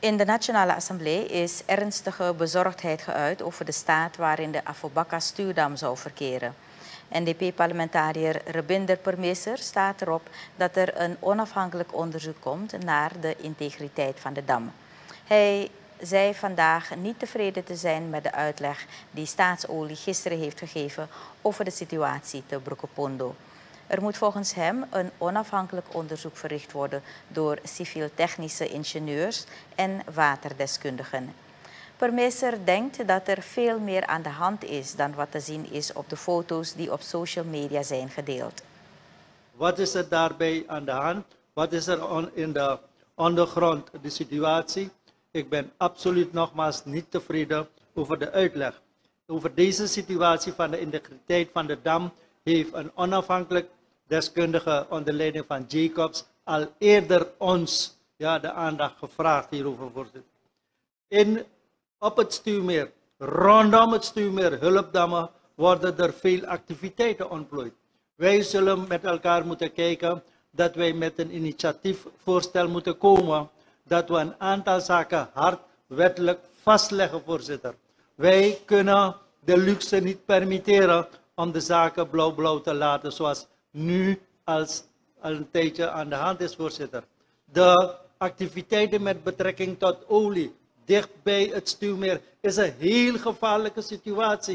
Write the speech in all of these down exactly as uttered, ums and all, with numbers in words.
In de Nationale Assemblée is ernstige bezorgdheid geuit over de staat waarin de Afobakka-stuwdam zou verkeren. N D P-parlementariër Rebinder Permeester staat erop dat er een onafhankelijk onderzoek komt naar de integriteit van de dam. Hij zei vandaag niet tevreden te zijn met de uitleg die Staatsolie gisteren heeft gegeven over de situatie te Brokopondo. Er moet volgens hem een onafhankelijk onderzoek verricht worden door civiel-technische ingenieurs en waterdeskundigen. Permeester denkt dat er veel meer aan de hand is dan wat te zien is op de foto's die op social media zijn gedeeld. Wat is er daarbij aan de hand? Wat is er on, in de ondergrond de situatie? Ik ben absoluut nogmaals niet tevreden over de uitleg. Over deze situatie van de integriteit van de dam heeft een onafhankelijk deskundige onder leiding van Jacobs al eerder ons ja, de aandacht gevraagd hierover, voorzitter. In, op het stuwmeer, rondom het stuwmeer, hulpdammen, worden er veel activiteiten ontplooid. Wij zullen met elkaar moeten kijken dat wij met een initiatiefvoorstel moeten komen, dat we een aantal zaken hard wettelijk vastleggen, voorzitter. Wij kunnen de luxe niet permitteren om de zaken blauw-blauw te laten, zoals nu als al een tijdje aan de hand is, voorzitter. De activiteiten met betrekking tot olie dicht bij het stuwmeer is een heel gevaarlijke situatie.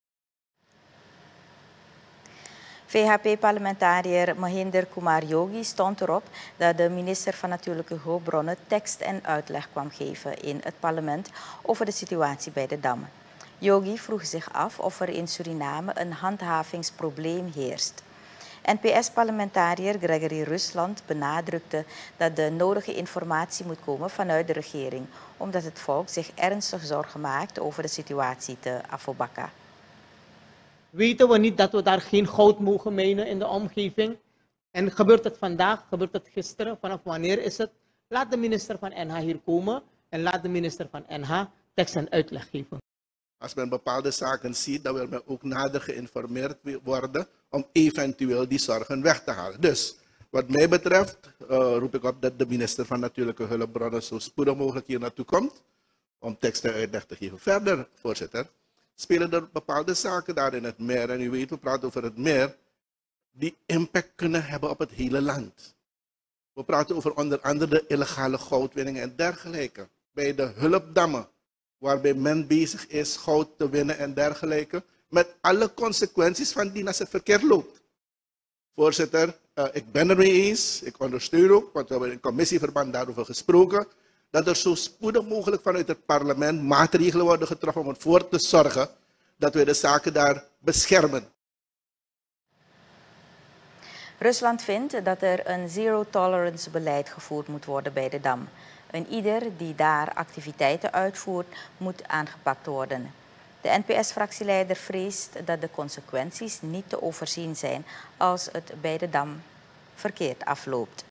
V H P-parlementariër Mahinder Kumar Yogi stond erop dat de minister van Natuurlijke Hulpbronnen tekst en uitleg kwam geven in het parlement over de situatie bij de dam. Yogi vroeg zich af of er in Suriname een handhavingsprobleem heerst. N P S-parlementariër Gregory Rusland benadrukte dat de nodige informatie moet komen vanuit de regering, omdat het volk zich ernstig zorgen maakt over de situatie te Afobakka. Weten we niet dat we daar geen goud mogen mijnen in de omgeving? En gebeurt het vandaag, gebeurt het gisteren, vanaf wanneer is het? Laat de minister van N H hier komen en laat de minister van N H tekst en uitleg geven. Als men bepaalde zaken ziet, dan wil men ook nader geïnformeerd worden om eventueel die zorgen weg te halen. Dus wat mij betreft uh, roep ik op dat de minister van Natuurlijke Hulpbronnen zo spoedig mogelijk hier naartoe komt om tekst en uitleg te geven. Verder, voorzitter, spelen er bepaalde zaken daar in het meer. En u weet, we praten over het meer, die impact kunnen hebben op het hele land. We praten over onder andere de illegale goudwinning en dergelijke. Bij de hulpdammen, waarbij men bezig is goud te winnen en dergelijke, met alle consequenties van die als het verkeerd loopt. Voorzitter, uh, ik ben er mee eens, ik ondersteun ook, want we hebben in commissieverband daarover gesproken, dat er zo spoedig mogelijk vanuit het parlement maatregelen worden getroffen om ervoor te zorgen dat we de zaken daar beschermen. Rusland vindt dat er een zero-tolerance beleid gevoerd moet worden bij de dam. En ieder die daar activiteiten uitvoert, moet aangepakt worden. De N P S-fractieleider vreest dat de consequenties niet te overzien zijn als het bij de dam verkeerd afloopt.